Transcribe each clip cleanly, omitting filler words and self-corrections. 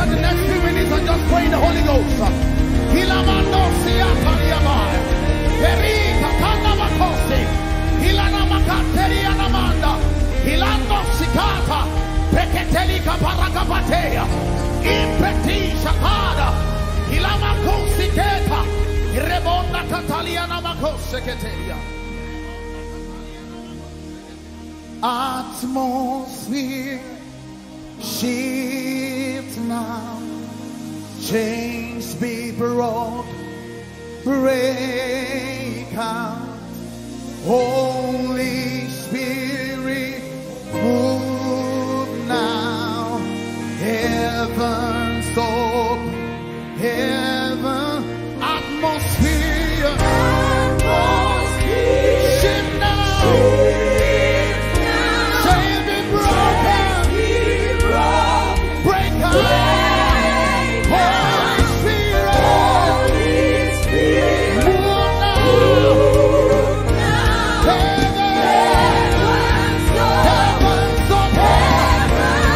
the next few minutes and just pray in the Holy Ghost. Hilamando siataliamai. Perita tanamakose. Hilanamakateri anamanda. Hilando sikata. Peketelika parakapatea. Impeti shakada. Hilamakosiketa. Rebonda kataliana makoseketea. Atmosphere shift now. Chains be broke. Break out. Holy Spirit move now. Heaven's open. Heaven atmosphere. Shift now. Chains be broken. Break out. Holy Spirit move now. Heaven's open.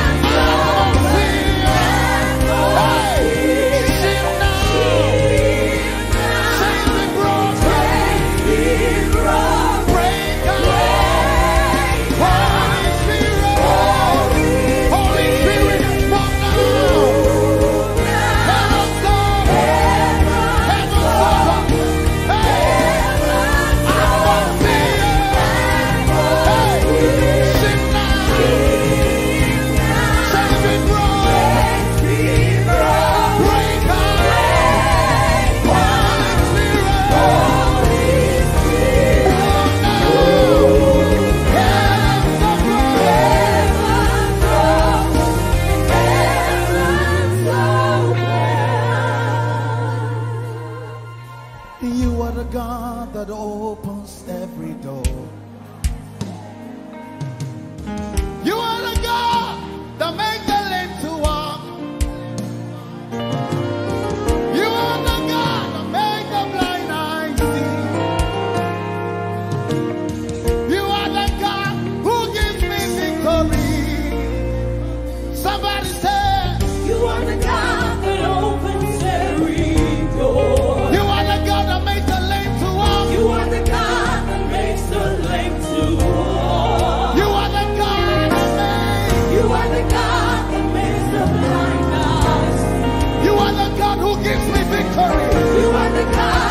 You are the God that opens every door. You are the God that makes the lame to walk. You are the God that makes the blind eyes see. You are the God who gives me victory. Somebody say, you are the God that opens every door. You are the God that makes the lame to walk. You are the God that makes the lame to walk. You are the God that makes. You are the God that makes the blind eyes. You are the God who gives me victory. You are the God.